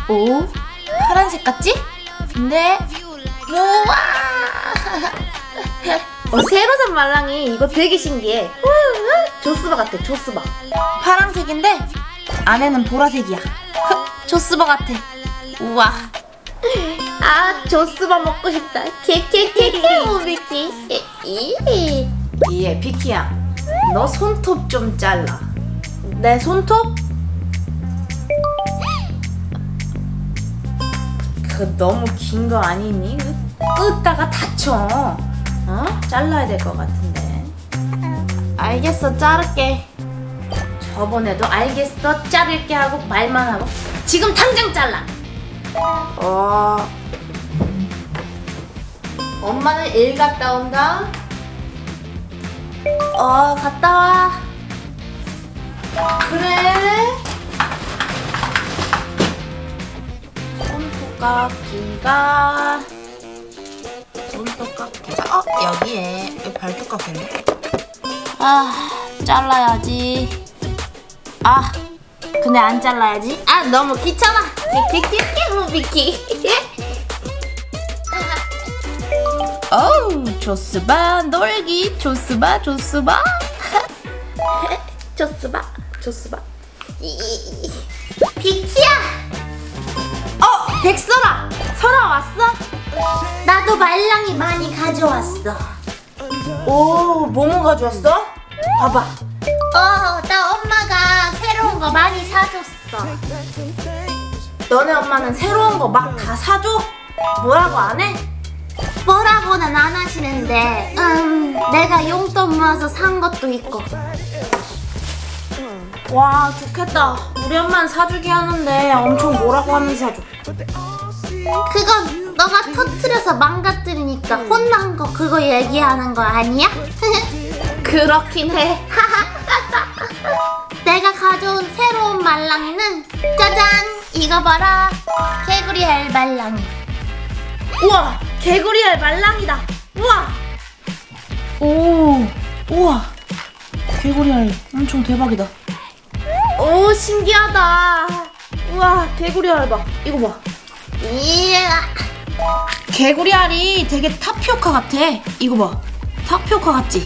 오? 파란색 같지? 근데 우와! 새로 산 말랑이 이거 되게 신기해. 조스바 같아, 조스바. 파란색인데 안에는 보라색이야. 조스바 같아. 우와. 아, 조스바 먹고 싶다. 케케케케 오비키. 예, 비키야, 너 손톱 좀 잘라. 내 손톱? 그 너무 긴 거 아니니? 끄다가 다쳐. 잘라야 될 것 같은데. 알겠어, 자를게. 저번에도 알겠어, 자를게 하고 말만 하고 지금 당장 잘라. 엄마는 일 갔다 온다. 갔다 와. 그래. 손톱깎이가 여기에. 여기 발톱깎이네. 잘라야지. 근데 안 잘라야지. 너무 귀찮아. 비키. 어우, 조스바 놀기. 조스바. 조스바. 비키야. 백설아. 설아 왔어? 나도 말랑이 많이 가져왔어. 오, 뭐뭐 가져왔어? 봐봐. 나 엄마가 새로운 거 많이 사줬어. 너네 엄마는 새로운 거 막 다 사줘? 뭐라고 안 해? 뭐라고는 안 하시는데 내가 용돈 모아서 산 것도 있고. 와, 좋겠다. 우리 엄마는 사주기 하는데 엄청 뭐라고 하면서 사줘. 그건 너가 터뜨려서 망가뜨리니까 혼난 거 그거 얘기하는 거 아니야? 그렇긴 해. 내가 가져온 새로운 말랑이는 짜잔! 이거 봐라. 개구리알 말랑이. 우와! 개구리알 말랑이다. 우와! 개구리알 엄청 대박이다. 오, 신기하다. 우와, 개구리알 봐. 이거 봐. 이야. 개구리알이 되게 타피오카 같아. 이거 봐. 타피오카 같지?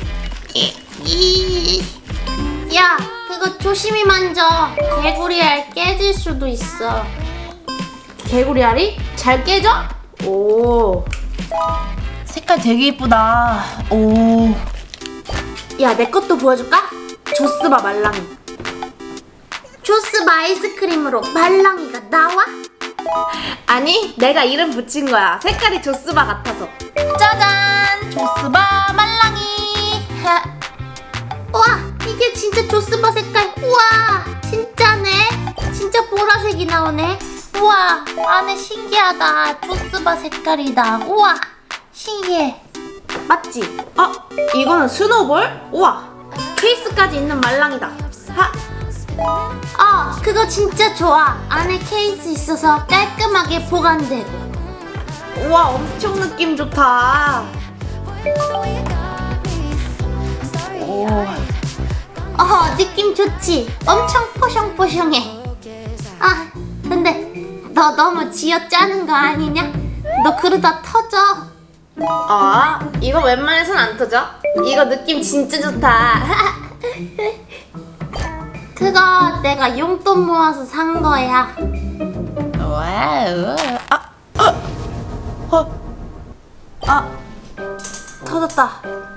야, 그거 조심히 만져. 개구리알 깨질 수도 있어. 개구리알이 잘 깨져? 오, 색깔 되게 예쁘다. 오. 야, 내 것도 보여줄까? 조스바 말랑이. 조스바 아이스크림으로 말랑이가 나와? 아니, 내가 이름 붙인 거야. 색깔이 조스바 같아서. 짜잔! 조스바 말랑이. 우와, 이게 진짜 조스바 색깔. 우와, 진짜네. 진짜 보라색이 나오네. 우와, 안에 신기하다. 조스바 색깔이다. 우와, 신기해. 맞지? 이거는 스노볼? 우와, 케이스까지 있는 말랑이다. 그거 진짜 좋아. 안에 케이스 있어서 깔끔하게 보관되고. 우와, 엄청 느낌 좋다. 오. 느낌 좋지? 엄청 포숑포숑해. 근데 너 너무 쥐어짜는 거 아니냐? 너 그러다 터져. 이거 웬만해선 안 터져. 이거 느낌 진짜 좋다. 그거 내가 용돈 모아서 산 거야. 와우. 터졌다.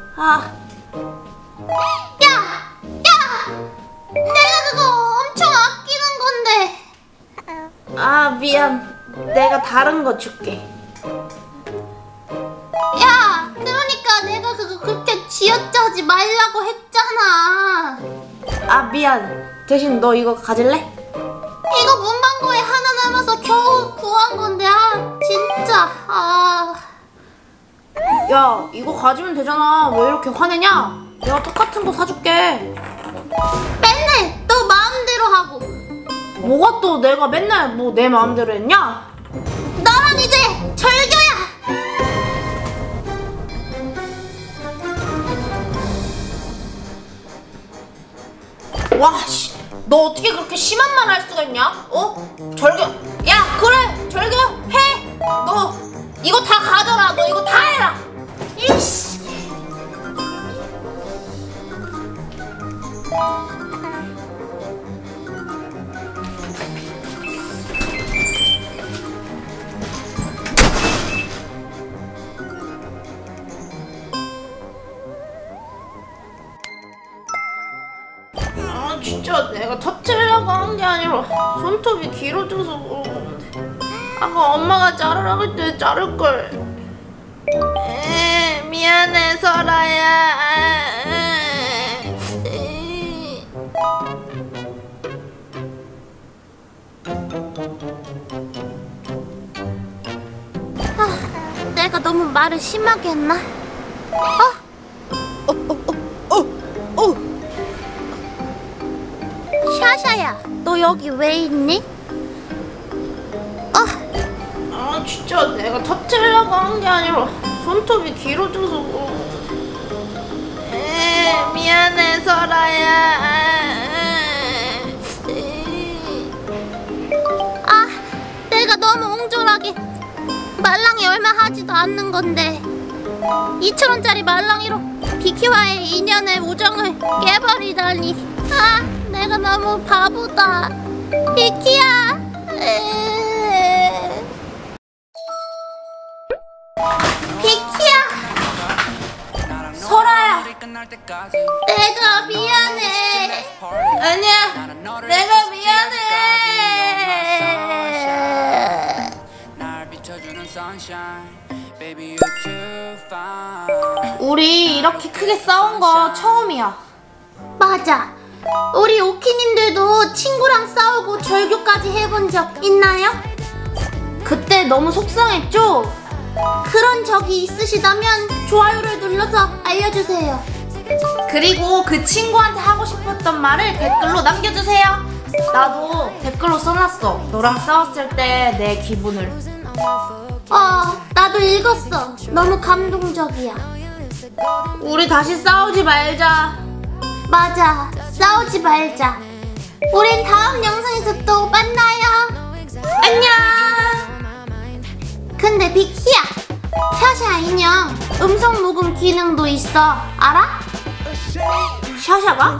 야! 내가 그거 엄청 아끼는 건데. 미안. 내가 다른 거 줄게. 야, 그러니까 내가 그거 그렇게 쥐어짜지 말라고 했잖아. 미안. 대신 너 이거 가질래? 이거 문방구에 하나 남아서 겨우 구한 건데. 진짜. 야, 이거 가지면 되잖아. 왜 이렇게 화내냐? 내가 똑같은 거 사줄게. 맨날 너 마음대로 하고. 뭐가 또 내가 맨날 뭐 내 마음대로 했냐? 너랑 이제 절교야. 와, 너 어떻게 그렇게 심한 말 할 수가 있냐? 절교. 야, 그래, 한 게 아니라 손톱이 길어져서 그러는데. 아까 엄마가 자르라고 할 때 자를걸. 미안해 설아야. 내가 너무 말을 심하게 했나? 샤샤야, 너 여기 왜 있니? 진짜 내가 터뜨리려고 한 게 아니라 손톱이 길어져서 미안해 설아야. 내가 너무 옹졸하게 말랑이 얼마 하지도 않는 건데 2,000원짜리 말랑이로 비키와의 인연의 우정을 깨버리다니. 내가 너무 바보다. 비키야. 비키야. 설아야, 내가 미안해. 아니야, 내가 미안해. 우리 이렇게 크게 싸운 거 처음이야. 맞아. 우리 오키님들도 친구랑 싸우고 절교까지 해본 적 있나요? 그때 너무 속상했죠? 그런 적이 있으시다면 좋아요를 눌러서 알려주세요. 그리고 그 친구한테 하고 싶었던 말을 댓글로 남겨주세요. 나도 댓글로 써놨어. 너랑 싸웠을 때 내 기분을. 나도 읽었어. 너무 감동적이야. 우리 다시 싸우지 말자. 맞아, 싸우지 말자. 우린 다음 영상에서 또 만나요. 안녕. 근데 비키야, 샤샤 인형 음성 녹음 기능도 있어. 알아? 샤샤가?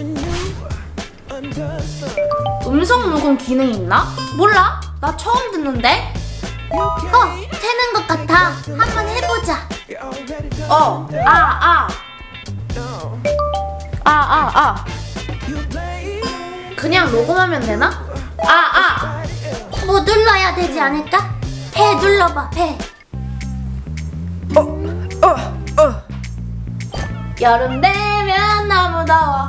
음성 녹음 기능 있나? 몰라. 나 처음 듣는데? 되는 것 같아. 한번 해보자. 그냥 녹음하면 되나? 뭐 눌러야 되지 않을까? 배 눌러봐, 배. 여름 되면 너무 더워.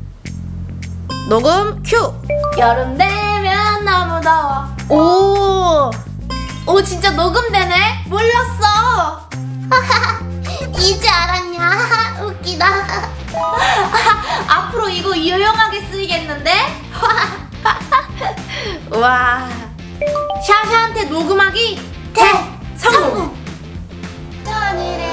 녹음 큐. 여름 되면 너무 더워. 오, 진짜 녹음되네? 몰랐어. 이제 알았냐? 웃기다. 앞으로 이거 유용하게 쓰이겠는데? 와, 샤샤한테 녹음하기 대성공.